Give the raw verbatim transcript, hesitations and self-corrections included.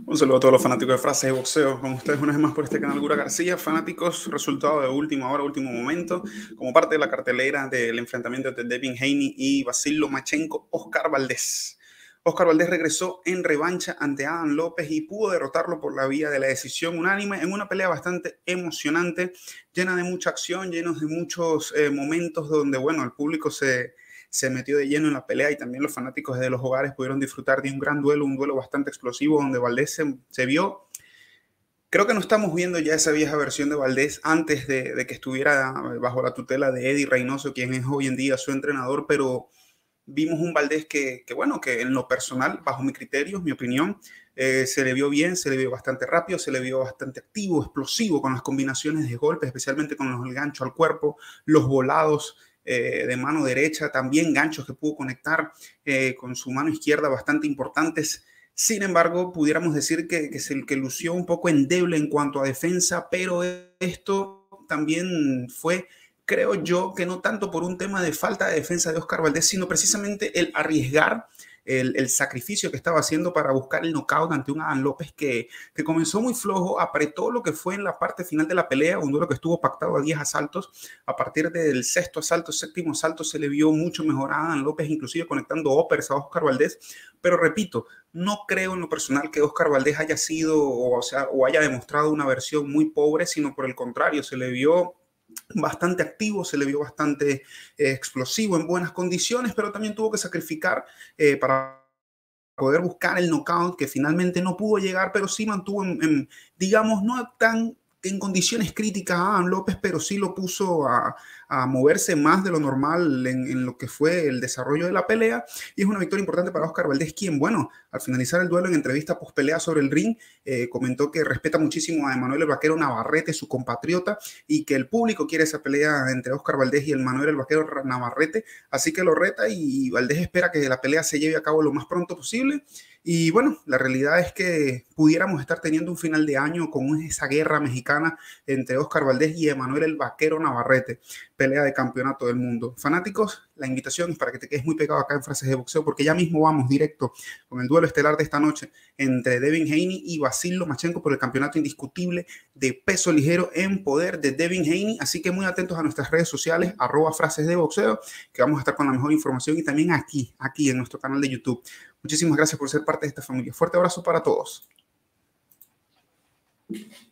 Un saludo a todos los fanáticos de frases de boxeo. Con ustedes una vez más por este canal Gura García. Fanáticos, resultado de última hora, último momento. Como parte de la cartelera del enfrentamiento entre Devin Haney y Vasyl Lomachenko, Oscar Valdez. Oscar Valdez regresó en revancha ante Adam López y pudo derrotarlo por la vía de la decisión unánime en una pelea bastante emocionante, llena de mucha acción, llenos de muchos eh, momentos donde, bueno, el público se... se metió de lleno en la pelea y también los fanáticos desde los hogares pudieron disfrutar de un gran duelo, un duelo bastante explosivo donde Valdez se, se vio. Creo que no estamos viendo ya esa vieja versión de Valdez antes de, de que estuviera bajo la tutela de Eddie Reynoso, quien es hoy en día su entrenador, pero vimos un Valdez que, que bueno, que en lo personal, bajo mi criterio, mi opinión, eh, se le vio bien, se le vio bastante rápido, se le vio bastante activo, explosivo con las combinaciones de golpes, especialmente con los, el gancho al cuerpo, los volados, Eh, de mano derecha, también ganchos que pudo conectar eh, con su mano izquierda bastante importantes. Sin embargo, pudiéramos decir que, que, se, que lució un poco endeble en cuanto a defensa, pero esto también fue, creo yo, que no tanto por un tema de falta de defensa de Oscar Valdez, sino precisamente el arriesgar El, el sacrificio que estaba haciendo para buscar el knockout ante un Adam López que, que comenzó muy flojo, apretó lo que fue en la parte final de la pelea, un duelo que estuvo pactado a diez asaltos. A partir del sexto asalto, séptimo asalto, se le vio mucho mejor a Adam López, inclusive conectando uppers a Oscar Valdez. Pero repito, no creo en lo personal que Oscar Valdez haya sido o, sea, o haya demostrado una versión muy pobre, sino por el contrario, se le vio bastante activo, se le vio bastante eh, explosivo, en buenas condiciones, pero también tuvo que sacrificar eh, para poder buscar el knockout, que finalmente no pudo llegar, pero sí mantuvo, en, en, digamos, no tan en condiciones críticas a Adam López, pero sí lo puso a, a moverse más de lo normal en, en lo que fue el desarrollo de la pelea, y es una victoria importante para Oscar Valdez, quien, bueno, al finalizar el duelo en entrevista post pelea sobre el ring, eh, comentó que respeta muchísimo a Emanuel el Vaquero Navarrete, su compatriota, y que el público quiere esa pelea entre Oscar Valdez y el Emanuel el Vaquero Navarrete, así que lo reta y Valdez espera que la pelea se lleve a cabo lo más pronto posible. Y bueno, la realidad es que pudiéramos estar teniendo un final de año con esa guerra mexicana entre Oscar Valdez y Emanuel el Vaquero Navarrete, pelea de campeonato del mundo. Fanáticos, la invitación es para que te quedes muy pegado acá en Frases de Boxeo, porque ya mismo vamos directo con el duelo estelar de esta noche entre Devin Haney y Vasyl Lomachenko por el campeonato indiscutible de peso ligero en poder de Devin Haney. Así que muy atentos a nuestras redes sociales, arroba Frases de Boxeo, que vamos a estar con la mejor información, y también aquí, aquí en nuestro canal de YouTube. Muchísimas gracias por ser parte de esta familia. Fuerte abrazo para todos.